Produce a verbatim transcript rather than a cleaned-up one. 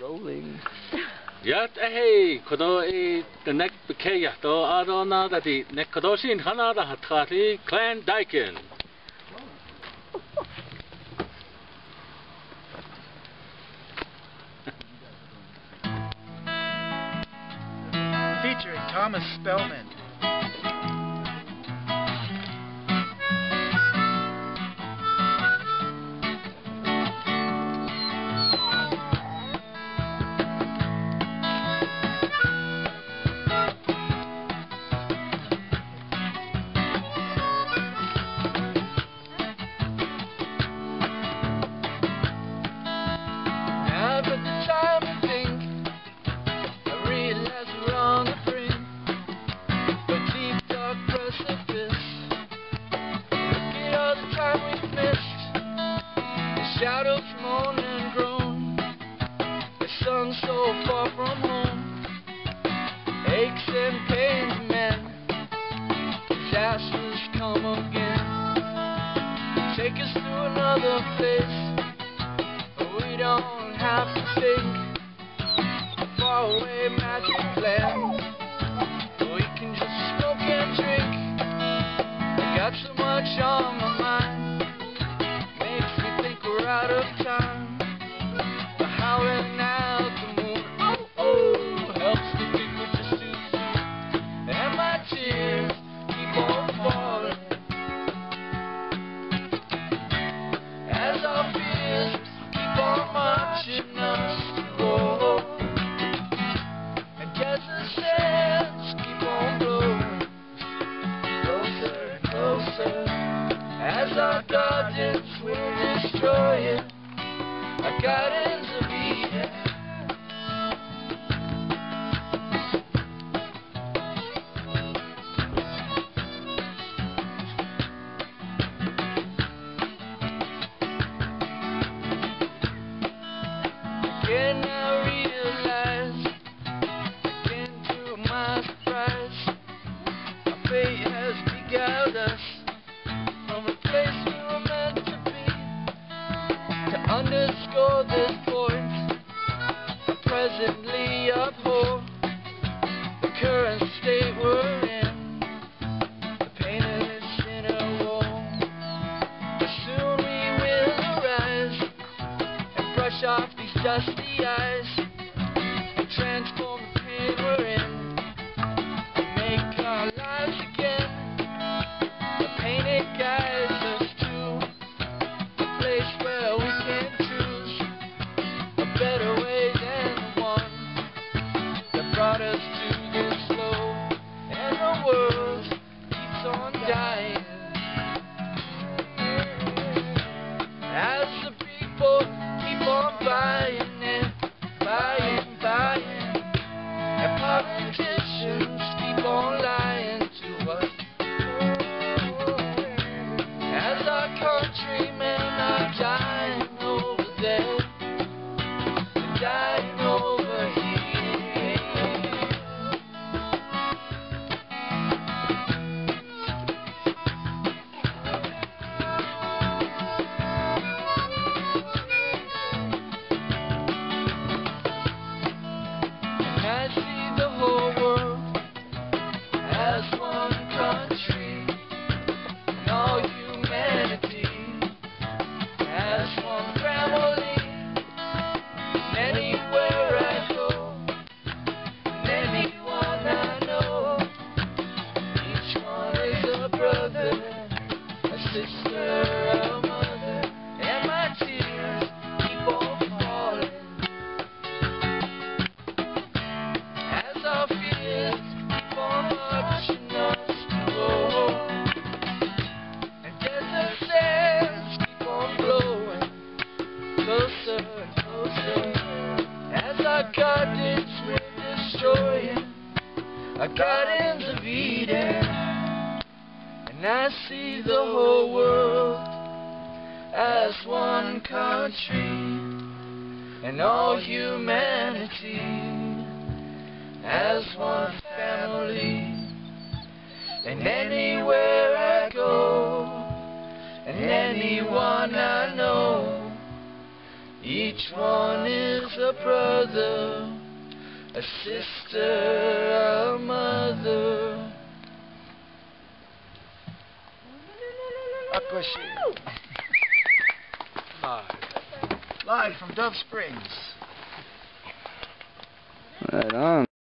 Rolling. Ja, hey, kodo e the neck bekeya to adona that the neck kodoshin hanada hatrati clan Dyken. Featuring Thomas Spellman. Shadows moan and groan, the sun so far from home, aches and pains men, disasters come again, take us to another place, we don't have to think, a faraway magic land, we can just smoke and drink, I got so much on my mind, out of time, but howling out the moon, oh, oh, helps me think we're just too soon, and my tears keep on falling, as our fears keep on marching us to war, and desert sands keep on blowing, closer and closer, as our guardians will destroy it, our gardens of Eden. Again I realize, again to my surprise, our fate has beguiled us from a place we were meant to be. To underscore this point, I presently abhor the current state we're in, the pain of this inner war. But soon we will arise and brush off these dusty eyes and transform the pain we're in and make our lives again. The pain it guides us to a place where we can choose a better way than the one that brought us to this low, and the world keeps on dying as the people keep on buying it, buying, buying, and politicians keep on lying to us as our countrymen are dying over there, they're dying over here. And I see the whole world as one country, and all humanity as one family. And anywhere I go, and anyone I know, each one is a brother, a sister, a mother, and my tears keep on falling as our fears keep on marching us to war, and desert sands keep on blowing closer and closer as our gardens will destroy it, our gardens of Eden. And I see the whole world as one country, and all humanity as one family. And anywhere I go, and anyone I know, Each one is a brother, a sister, a mother. Aquashi. Live. Live from Dove Springs. Right on.